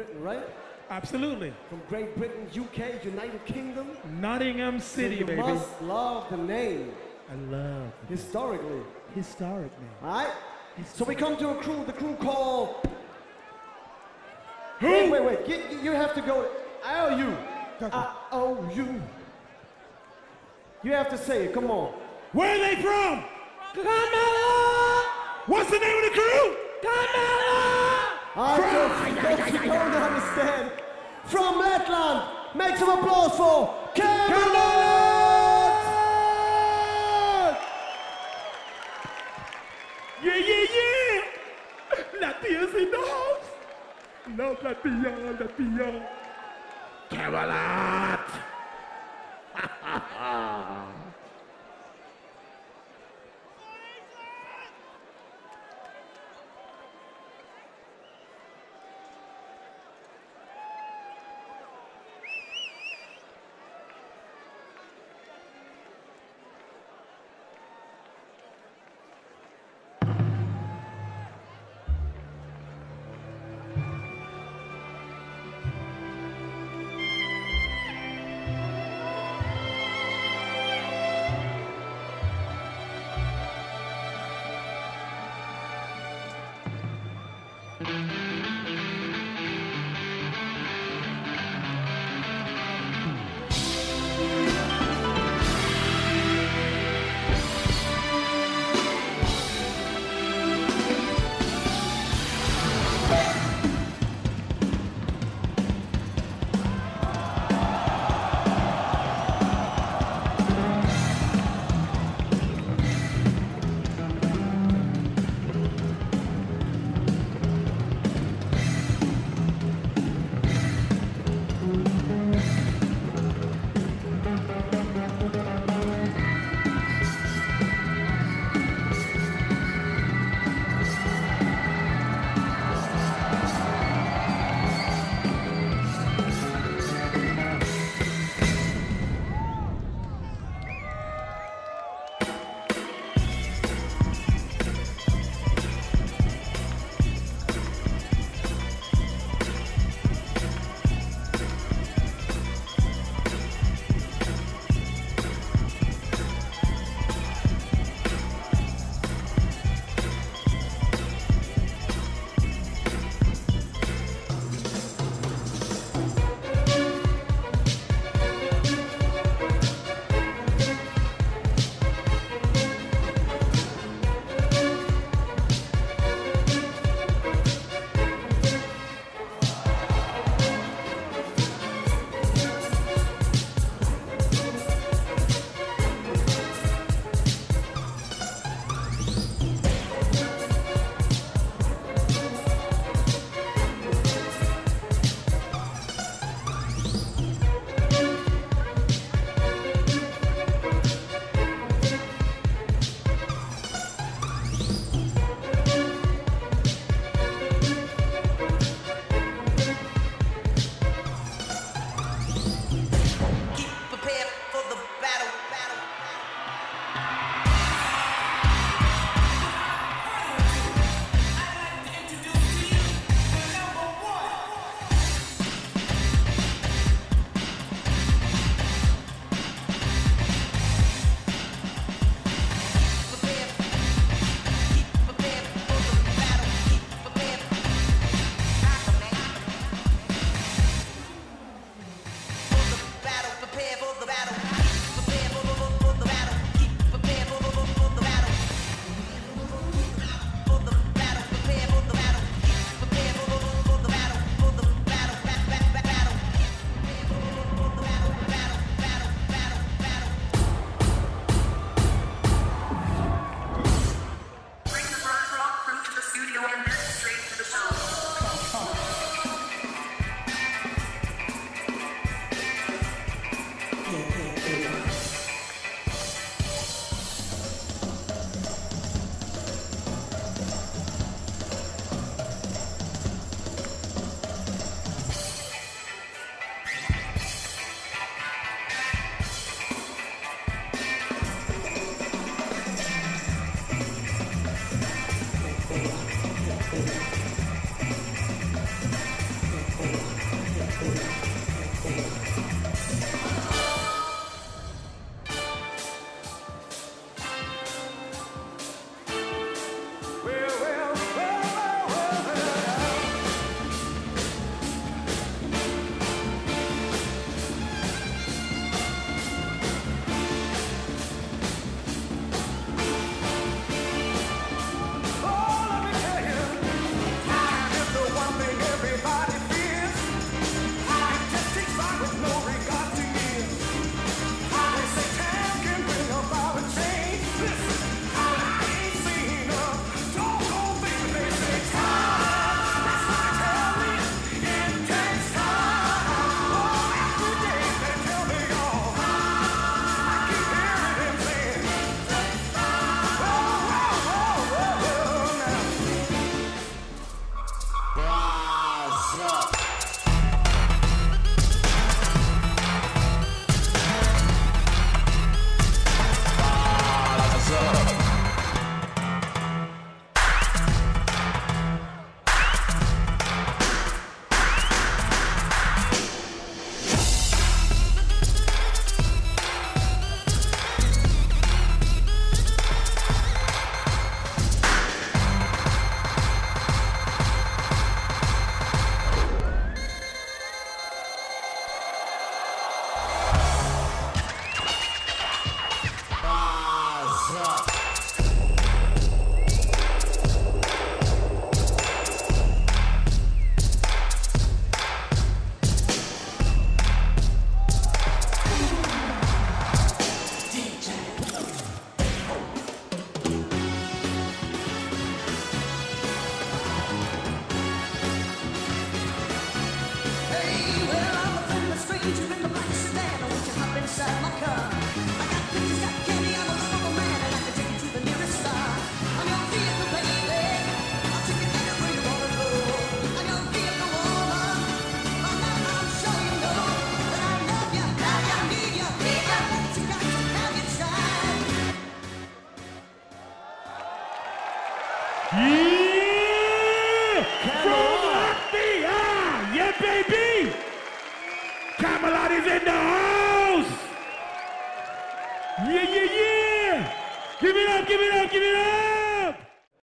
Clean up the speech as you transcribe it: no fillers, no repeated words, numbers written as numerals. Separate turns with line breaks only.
Britain, right?
Absolutely.
From Great Britain, UK, United Kingdom.
Nottingham City,
so you
baby.
must love the name.
I love it.
Historically.
Historic name.
All right? So we come to the crew called...
Who?
Wait. You have to go... I-O-U. I-O-U. You have to say it, come on.
Where are they from? Camelot! What's the name of the crew? Camelot!
All right, so folks, you don't understand. From Letland, make some applause for Camelot!
Yeah! Latvia's in the house. Love Latvia. Camelot! Camelot is in the house! Yeah, yeah, yeah! Give it up, give it up, give it up!